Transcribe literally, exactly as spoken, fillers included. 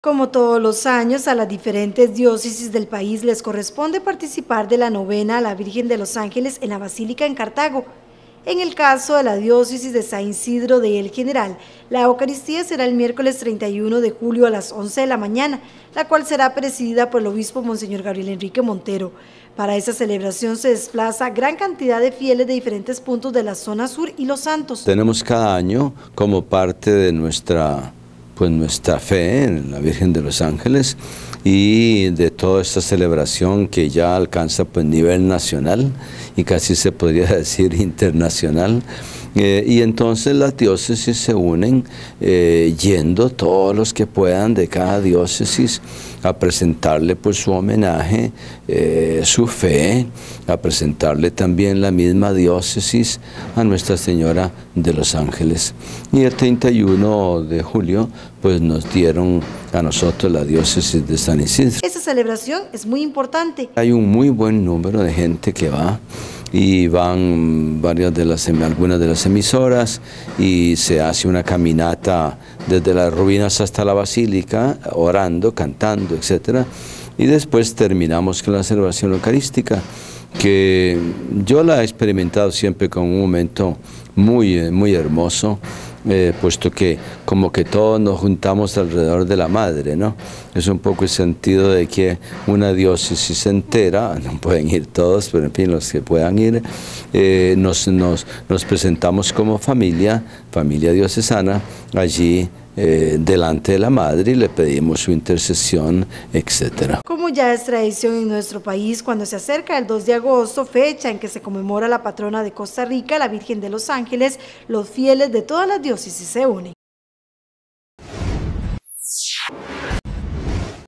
Como todos los años, a las diferentes diócesis del país les corresponde participar de la novena a la Virgen de los Ángeles en la Basílica en Cartago. En el caso de la diócesis de San Isidro de El General, la Eucaristía será el miércoles treinta y uno de julio a las once de la mañana, la cual será presidida por el obispo Monseñor Gabriel Enrique Montero. Para esa celebración se desplaza gran cantidad de fieles de diferentes puntos de la zona sur y Los Santos. Tenemos cada año como parte de nuestra pues nuestra fe en la Virgen de los Ángeles y de toda esta celebración que ya alcanza pues nivel nacional y casi se podría decir internacional. Eh, y entonces las diócesis se unen eh, yendo todos los que puedan de cada diócesis a presentarle pues su homenaje, eh, su fe, a presentarle también la misma diócesis a Nuestra Señora de los Ángeles. Y el treinta y uno de julio pues nos dieron a nosotros la diócesis de San Isidro. Esta celebración es muy importante. Hay un muy buen número de gente que va y van varias de las, algunas de las emisoras y se hace una caminata desde las ruinas hasta la basílica, orando, cantando, etcétera. Y después terminamos con la celebración eucarística, que yo la he experimentado siempre como un momento muy, muy hermoso, eh, puesto que como que todos nos juntamos alrededor de la Madre, ¿no? Es un poco el sentido de que una diócesis entera, no pueden ir todos, pero en fin, los que puedan ir, eh, nos, nos, nos presentamos como familia, familia diocesana, allí Eh, delante de la Madre y le pedimos su intercesión, etcétera. Como ya es tradición en nuestro país, cuando se acerca el dos de agosto, fecha en que se conmemora la patrona de Costa Rica, la Virgen de los Ángeles, los fieles de todas las diócesis se unen.